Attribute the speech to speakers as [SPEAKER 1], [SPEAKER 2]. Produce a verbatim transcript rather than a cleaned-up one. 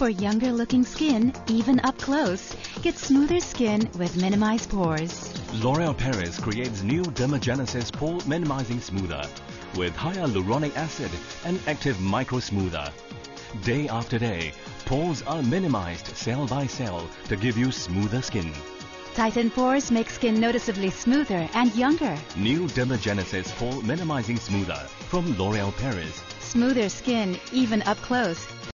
[SPEAKER 1] For younger looking skin, even up close, get smoother skin with minimized pores.
[SPEAKER 2] L'Oreal Paris creates new Derma Pore Minimizing Smoother with hyaluronic acid and active micro smoother. Day after day, pores are minimized cell by cell to give you smoother skin.
[SPEAKER 1] Tightened pores make skin noticeably smoother and younger.
[SPEAKER 2] New Derma Pore Minimizing Smoother from L'Oreal Paris.
[SPEAKER 1] Smoother skin, even up close.